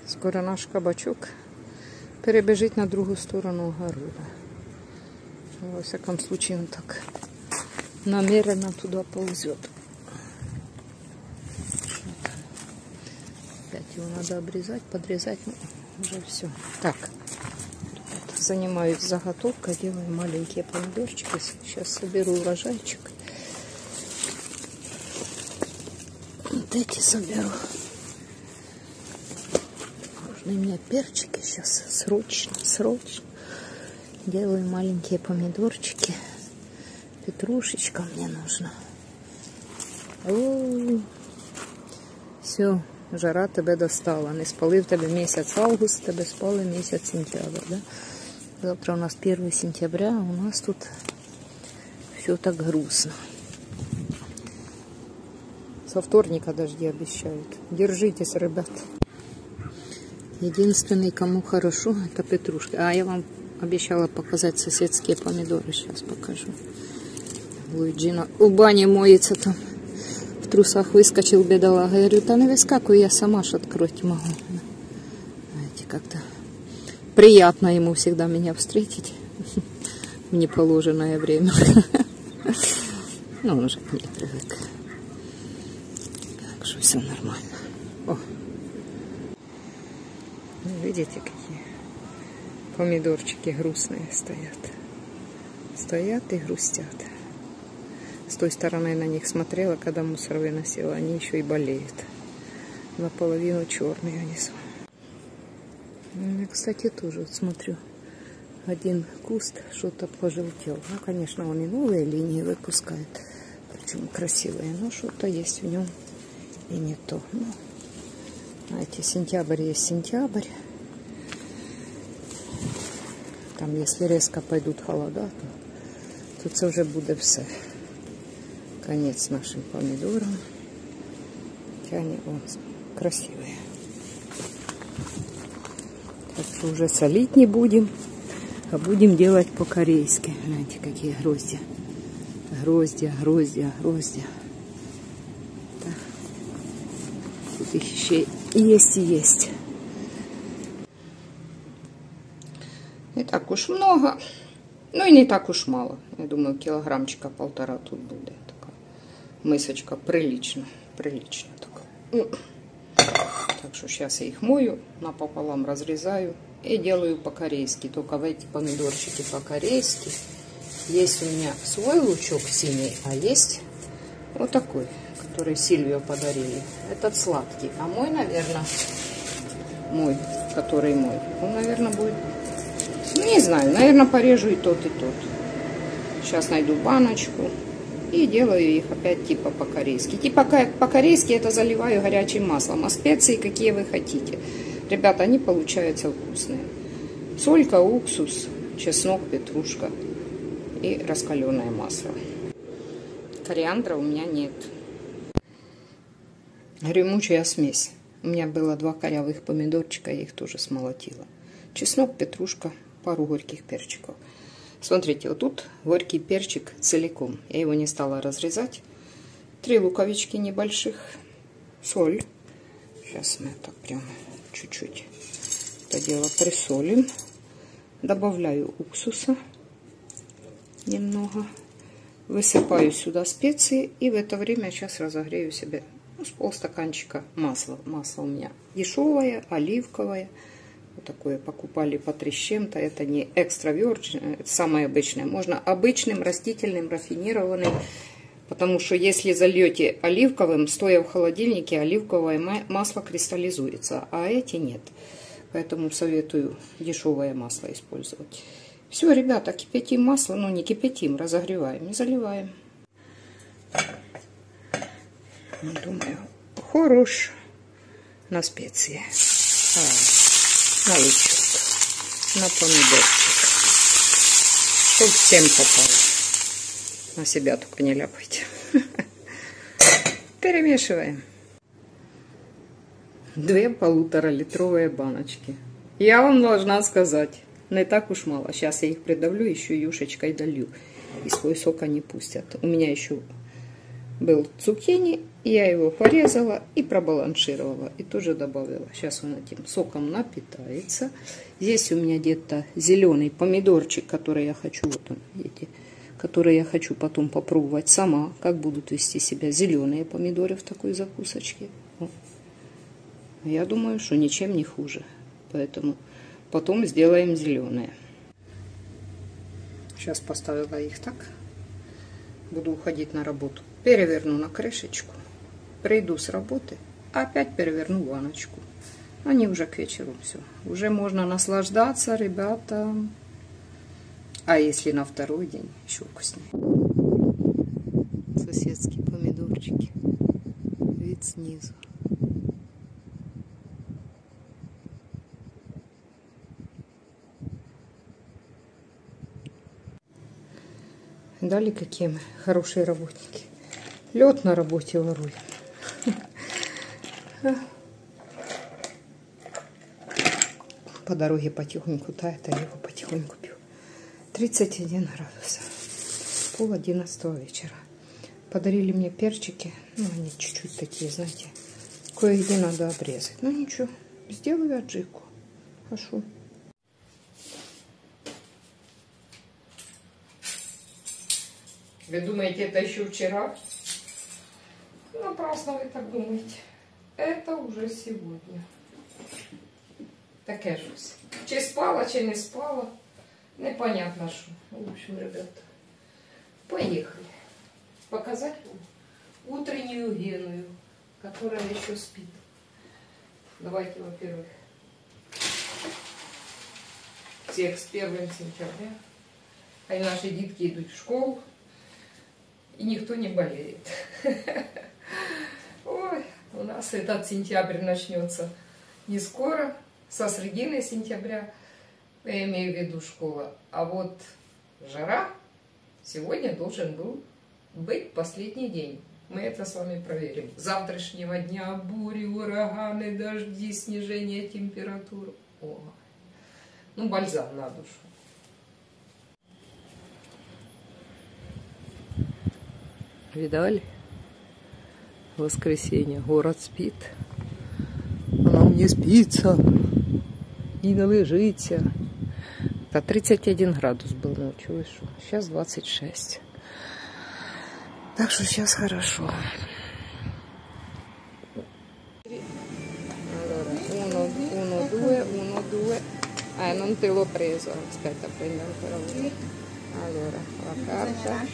Скоро наш кабачок перебежить на другую сторону огорода. Во всяком случае, он так намеренно туда ползет. Опять его надо обрезать, подрезать, ну, уже все. Так, ребята, занимаюсь заготовкой, делаю маленькие помидорчики. Сейчас соберу урожайчик. Вот эти соберу. Нужны мне перчики сейчас, срочно. Делаю маленькие помидорчики. Петрушечка мне нужна. Все, жара тебе достала. Не спалив тебе місяць август, тебе спали місяць сентябрь. Да? Завтра у нас 1 сентября, а у нас тут все так грустно. Со вторника дожди обещают. Держитесь, ребят. Единственный, кому хорошо, это петрушки. А я вам обещала показать соседские помидоры. Сейчас покажу. Луиджина у бане моется там. В трусах выскочил бедолага. Я говорю, да не выскакивай, я сама ж открыть могу. Знаете, как-то приятно ему всегда меня встретить в неположенное время. Ну, он уже к ней привык. Так что все нормально. О. Видите, какие помидорчики грустные стоят. Стоят и грустят. С той стороны на них смотрела, когда мусор выносила. Они еще и болеют. Наполовину черные они. Я, кстати, тоже вот смотрю. Один куст что-то пожелтел. Ну, конечно, он и новые линии выпускает. Причем красивые. Но что-то есть в нем и не то. Ну, знаете, сентябрь есть сентябрь. Там, если резко пойдут холода, то тут уже будет все. Конец нашим помидорам. Они вот красивые. Так что уже солить не будем, а будем делать по-корейски. Знаете, какие гроздья. Гроздья. Так. Тут их еще есть. Не так уж много, ну и не так уж мало. Я думаю, килограммчика 1,5 тут будет. Такая мысочка прилично такая. Так что сейчас я их мою, напополам разрезаю и делаю по-корейски. Только в эти помидорчики по-корейски. Есть у меня свой лучок синий, а есть вот такой, который Сильвио подарили. Этот сладкий. А мой, наверное, он, наверное, будет... Ну, не знаю, наверное, порежу и тот, и тот. Сейчас найду баночку и делаю их опять типа по-корейски. Типа по-корейски это заливаю горячим маслом. А специи какие вы хотите. Ребята, они получаются вкусные. Солька, уксус, чеснок, петрушка и раскаленное масло. Кориандра у меня нет. Гремучая смесь. У меня было 2 корявых помидорчика, я их тоже смолотила. Чеснок, петрушка, пару горьких перчиков. Смотрите, вот тут горький перчик целиком. Я его не стала разрезать. 3 луковички небольших. Соль. Сейчас мы так прям чуть-чуть это дело присолим. Добавляю уксуса немного. Высыпаю сюда специи. И в это время сейчас разогрею себе с полстаканчика масла. Масло у меня дешевое, оливковое. Вот такое покупали по 3 с чем-то. Это не экстра virgin, это самое обычное. Можно обычным, растительным, рафинированным. Потому что если зальете оливковым, стоя в холодильнике, оливковое масло кристаллизуется. А эти нет. Поэтому советую дешевое масло использовать. Все, ребята, кипятим масло. Ну, не кипятим, разогреваем, не заливаем. Думаю, хорош на специи. На лучок, на помидорчик, чтоб всем попало. На себя только не ляпайте. Перемешиваем. 2 1,5-литровые баночки. Я вам должна сказать, не так уж мало. Сейчас я их придавлю, еще юшечкой долью. И свой сок они пустят. У меня еще был цукини, я его порезала и пробаланшировала. И тоже добавила. Сейчас он этим соком напитается. Здесь у меня где-то зеленый помидорчик, который я хочу, вот он, видите, который я хочу потом попробовать сама, как будут вести себя зеленые помидоры в такой закусочке. Вот. Я думаю, что ничем не хуже. Поэтому потом сделаем зеленые. Сейчас поставила их так. Буду уходить на работу. Переверну на крышечку. Приду с работы. Опять переверну ванночку. Они уже к вечеру все. Уже можно наслаждаться, ребята. А если на второй день, еще вкуснее. Соседские помидорчики. Вид снизу. Дали какие мы хорошие работники. Лед на работе воруем. По дороге потихоньку тает, а я его потихоньку пью. 31 градус. 10:30 вечера. Подарили мне перчики. Ну, они чуть-чуть такие, знаете. Кое-где надо обрезать. Ну, ничего. Сделаю аджику. Хорошо. Вы думаете, это еще вчера? Напрасно вы так думаете. Это уже сегодня. Таке щось. Чи спала, чи не спала. Непонятно что. В общем, ребята, поехали. Показать вам утреннюю Геную, которая еще спит. Давайте, во-первых, всех с 1 сентября. А наши детки идут в школу. И никто не болеет. Ой, у нас этот сентябрь начнется не скоро, со середины сентября, я имею в виду школа. А вот жара сегодня должен был быть последний день. Мы это с вами проверим. С завтрашнего дня бури, ураганы, дожди, снижение температуры. О, ну, бальзам на душу. Видали? Воскресенье. Город спит. А нам не спится. И належится. Это 31 градус был ночью. Вы что? Сейчас 26. Так что сейчас хорошо. Allora, uno, due. Non te l'ho preso. Aspetta, prendo ancora uno. Allora, la carta.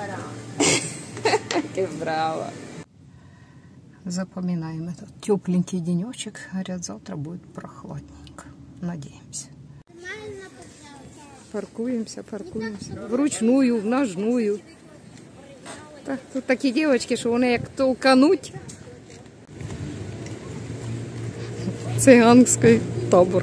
Che brava. Запоминаем этот тепленький денечек. Говорят, завтра будет прохладненько. Надеемся. Паркуемся. Вручную, в ножную. Так, тут такие девочки, что вони як толкануть. Циганський табор.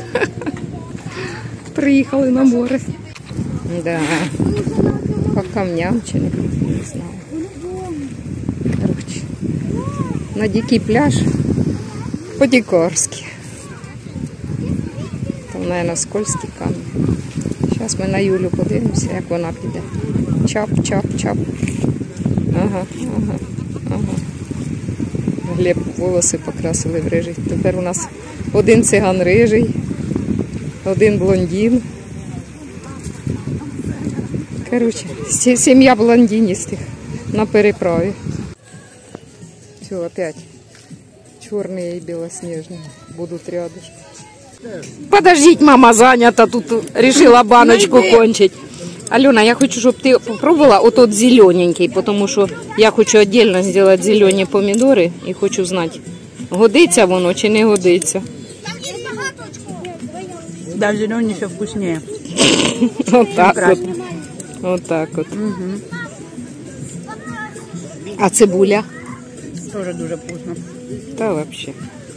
Приїхали на море. Да. По камням чи не знаю. Короче, на дикий пляж по-дикарски. Там, наверное, скользкий камінь. Зараз ми на Юлю подивимося, як вона піде. Чап. Ага. Глеб волоси покрасили в рижий. Тепер у нас один циган рижий, один блондин. Короче, сім'я блондинистых на переправе. Все, опять черные и белоснежные будут рядышком. Подождите, мама занята, тут решила баночку кончить. Алена, я хочу, чтобы ты попробовала вот тот зелененький, потому что я хочу отдельно сделать зелені помидоры и хочу знать, годиться воно чи не годиться. Да, зеленый еще вкуснее. Вот так вот. Вот так вот. Угу. А цибуля? Тоже дуже вкусно. Да вообще.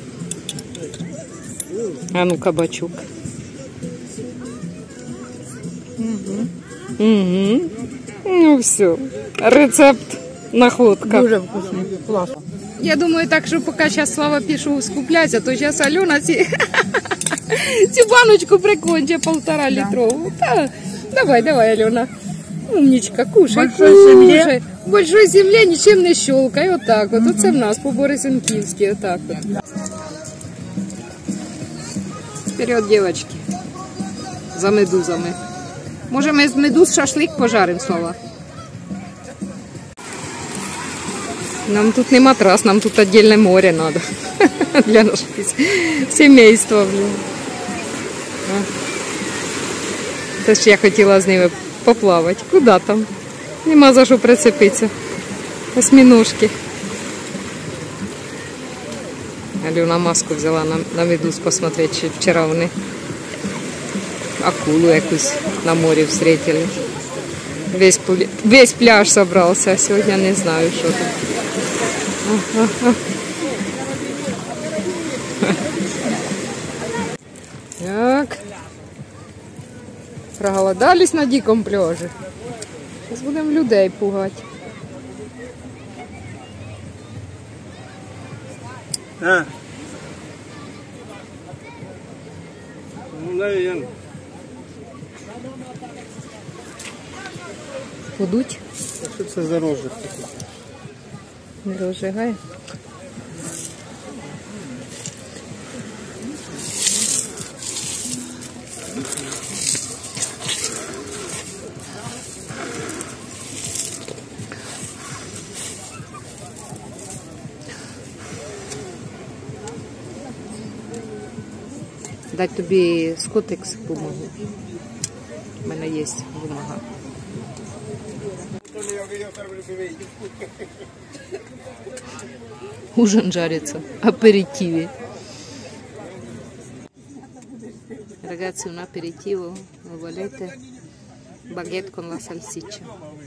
А ну кабачок. Угу. Ну все. Рецепт находка. Дуже вкусно. Классно. Я думаю, так что пока сейчас Слава пишу скуплять, а то сейчас Алена цю баночку прикончить 1,5 літрову. Да. Давай, Алена. Умничка, кушай, Большой кушай. земле. В большой земле нічим не щелкай. Отак от. Оце в нас по-борисенківськи. Отак от. Вперед, дівчатки. За медузами. Може ми з медуз шашлик пожаримо, Слава? Нам тут не матрас, нам тут отдельне море надо. Для нашого сімейства, блін. Теж я хотіла з ними поплавати. Куди там? Нема за що прицепитися. Осьминожки. Альона маску взяла на медуз посмотреть, чи вчора вони акулу якусь на морі встретили. Весь пляж собрался, а сьогодні не знаю, що там. Так. Проголодались на дикому пляжі. Зараз будемо людей пугати. А. Ну, наверное. Будуть? Що це за розжиг? Не розжигає. Дать тобі скотекс бумагу. У мене є бумага. Ужин жарится. Аперитиве. Ragazzi, un aperitivo. Lo volete? Baguette con la salsiccia.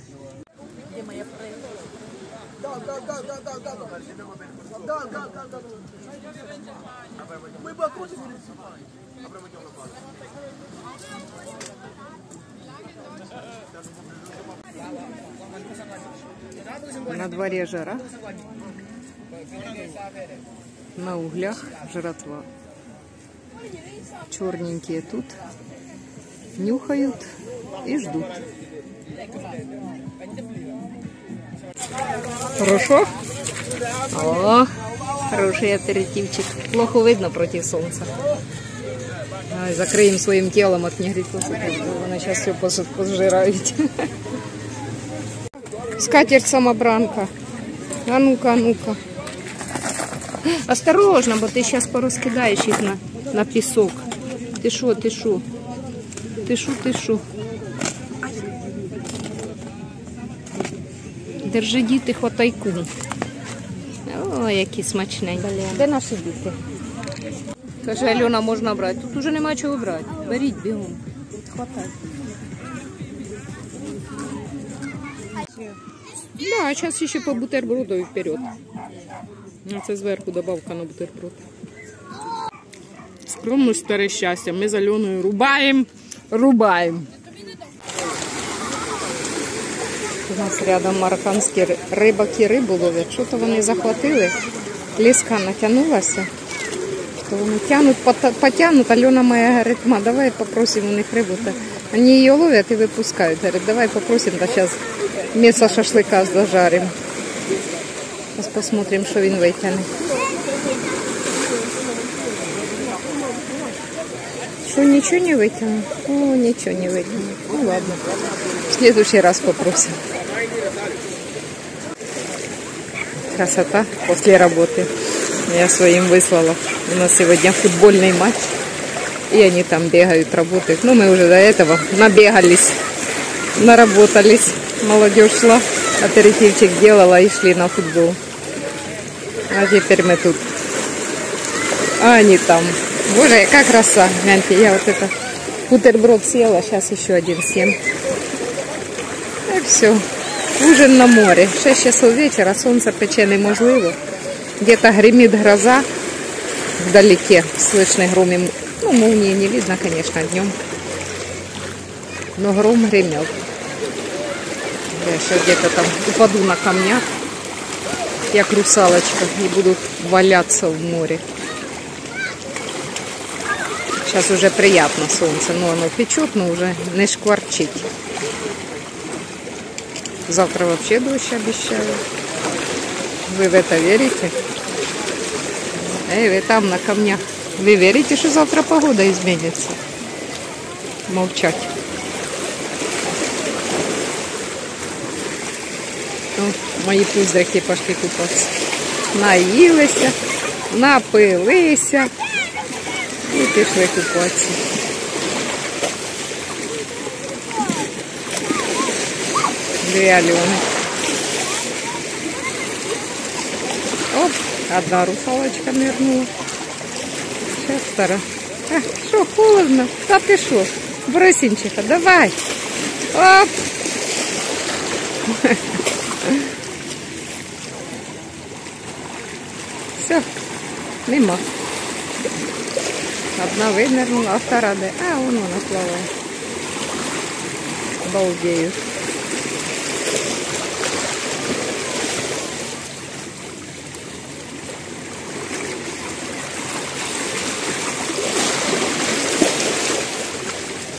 На дворе жара. На углях жратва. Черненькие тут нюхают и ждут. Хорошо? О, хороший аперитивчик. Плохо видно против солнца. Закроем своим телом от негритов. Вони сейчас все пожирають. Скатерть самобранка. А ну-ка, а ну-ка. Осторожно, бо ты сейчас порозкидаешь их на песок. Ты шо, ты шо? Ты шо, ты шо? Держи, діти, хватайку. О, які смачненькі. Де наші діти? Каже, Альона, можна брати. Тут уже нема чого брати. Беріть бігом. Хватай. Да, а зараз ще по бутерброду і вперед. Це зверху добавка на бутерброд. Скромно старе щастя. Ми з Альоною рубаємо. У нас рядом марокканські рибаки рибу ловлять. Що-то вони захватили. Ліска натягнулася. То вони потягнуть. Альона моя говорить, давай попросимо у них рибу. Вони її ловлять і випускають. Говорить, давай попросимо, та зараз м'ясо шашлика зажаримо. Зараз посмотрим, що він витягне. Что, ничего не вытянул? О, ничего не вытянул. Ну ладно, в следующий раз попросим. Красота после работы. Я своим выслала. У нас сегодня футбольный матч. И они там бегают, работают. Ну, мы уже до этого набегались, наработались. Молодежь шла, аперитивчик делала и шли на футбол. А теперь мы тут. А они там. Боже, какая краса. Гляньте, я вот это бутерброд съела, сейчас еще один съем. И все. Ужин на море. 6 часов вечера, солнце пече неможливо. Где-то гремит гроза вдалеке. Слышны гром и... Ну, молнии не видно, конечно, днем. Но гром гремел. Я сейчас где-то там упаду на камнях, як русалочка, и буду валяться в море. Сейчас уже приятно солнце, но оно печет, но уже не шкварчить. Завтра вообще дождь обещают. Вы в это верите? Эй, вы там на камнях. Вы верите, что завтра погода изменится? Молчать. Ну, мои пуздрики пошли купаться. Наїлися, напилися і пішли купатися. Дві Альони. Оп, одна русалочка нырнула. Сейчас вторая. Что, холодно? Да ты что? Бросинчиха, давай. Оп. Все, нема. Одна вынырнула, а вторая, да. А, вон она плавает. Балдею.